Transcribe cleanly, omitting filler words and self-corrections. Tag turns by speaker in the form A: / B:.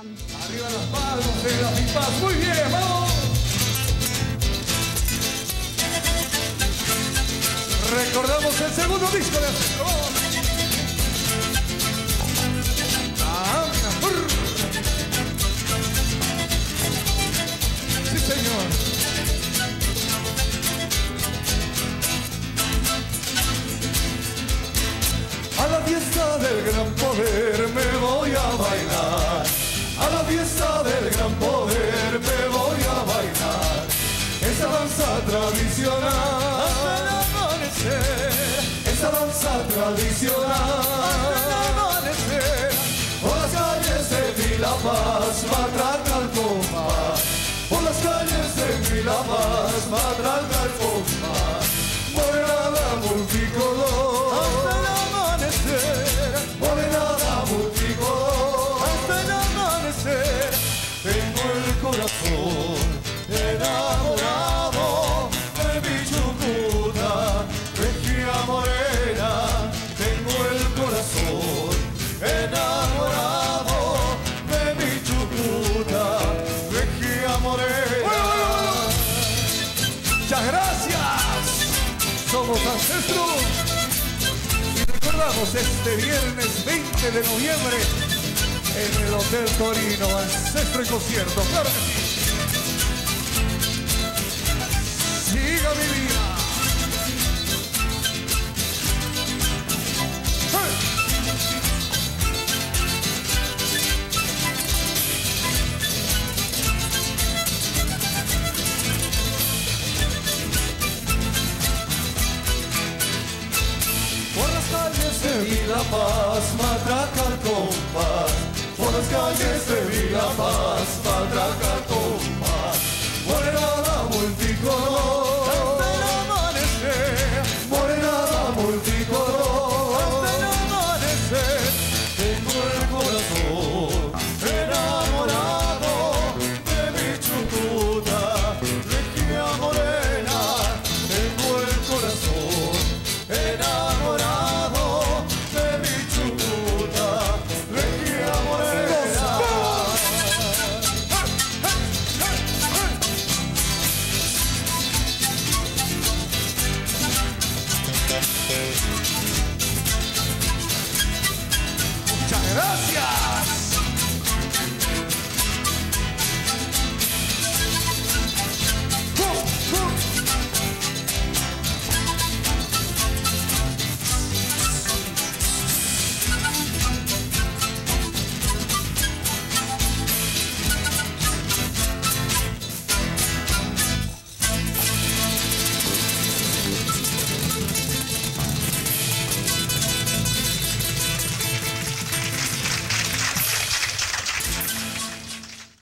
A: Arriba las manos de la pipas. Muy bien, vamos. Recordamos el segundo disco de Ancestro. Sí, señor. A la fiesta del gran poder me voy a bailar. A la fiesta del gran poder me voy a bailar. Esa danza tradicional hasta el amanecer. Esa danza tradicional hasta el amanecer. Por las calles de Villa Paz, matraca al compás. Por las calles de Villa Paz, matraca al compás. Morenada multicolor hasta el amanecer. Morenada multicolor hasta el amanecer. Tengo el corazón enamorado de mi Chucuta, regia morena. Tengo el corazón enamorado de mi Chucuta, regia morena. Muchas gracias. Somos Ancestros y recordamos este viernes 20 de noviembre en el Hotel Torino, Ancestro y concierto. Claro que sí. Siga mi vida. ¡Hey! Por las calles de Villa Paz, matraca al compás. Por las calles de Villa Paz, matraca al